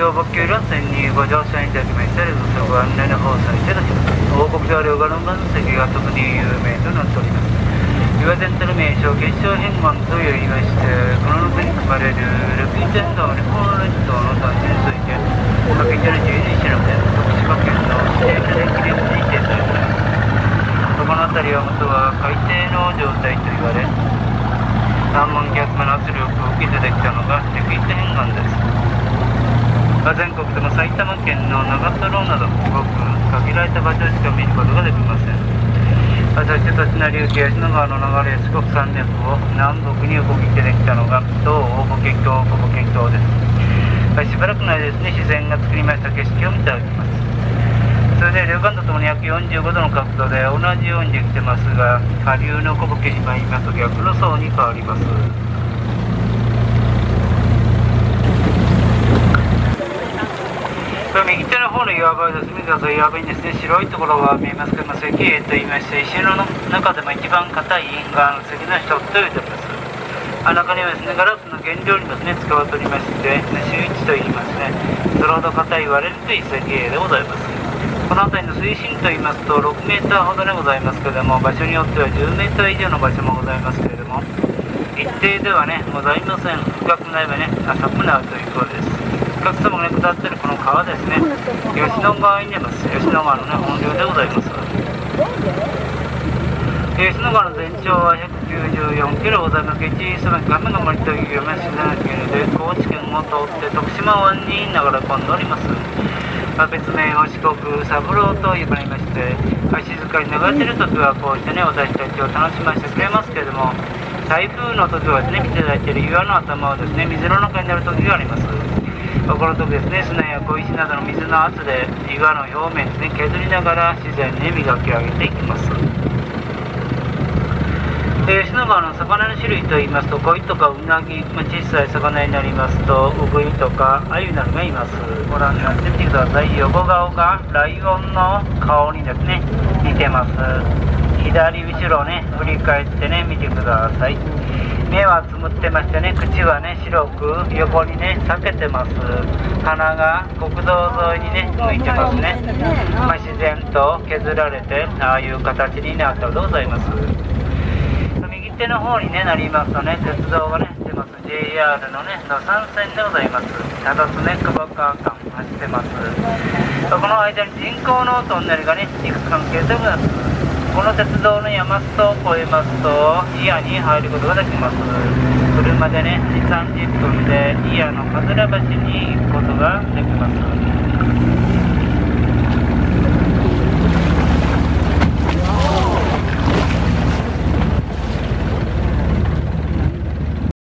上北急路線にご乗車いただきましてご案内の方させていただきます。王国車両がの分席が特に有名となっております。岩全体の名称結晶変換といいまして、この中に含まれるルピー天道日本列島の単純についてかけてる12市の徳島県の指定記念日に定されています。この辺りは元は海底の状態と言われ、何万脚の圧力を受けてできたのがルピー天変です。全国でも埼玉県の長瀞などごく限られた場所しか見ることができません。そして栃名流東野川の流れ四国山脈を南北に動きてできたのが東大歩峡小歩峡です。しばらくの間ですね、自然が作りました景色を見ていただきます。それで旅館とともに約45度の角度で同じようにできてますが、下流の小仏に参りますと逆の層に変わります。右手の方の岩場はですね、岩場にですね、白いところが見えますけども、石英といいまして、石の中でも一番硬い岩石の一つと言っております。中にはですね、ガラスの原料にですね、使われておりまして、周一といいますね、それほど硬い割れにくい石英でございます。この辺りの水深といいますと6メーターほどでございますけれども、場所によっては10メーター以上の場所もございますけれども、一定ではね、ございません。深くなればね、浅くなるということです。お客様がね、下っているこの川ですね、吉野川に出ます。吉野川のね、本流でございます。吉野川の全長は194キロございます。一その亀ヶ森という自然経由で高知県を通って徳島湾に流れ込んでおります。別名を四国三郎と呼ばれまして、静かに流れている時はこうしてね、私たちを楽しませてくれますけれども、台風の時はですね、見ていただいている岩の頭はですね、水の中になる時があります。この時ですね、砂や小石などの水の圧で岩の表面ですね、削りながら自然に磨き上げていきます。吉野川の魚の種類といいますと、鯉とかウナギ、小さい魚になりますとウグイとかアユなどがいます。ご覧になってみてください。横顔がライオンの顔にですね、似てます。左後ろをね、振り返ってね、見てください。目はつむってましてね、口はね、白く横にね、裂けてます。鼻が国道沿いにね、向いてますね。自然と削られて、ああいう形になったのでございます。右手の方に、ね、なりますとね、鉄道がね、出ます。JR のね、野山線でございます。ただね、久保川間走ってます。この間に人工のトンネルがね、いくつか抜けてます。この鉄道の山裾を越えますと、祖谷に入ることができます。車でね、2、30分で祖谷の桂橋に行くことができます。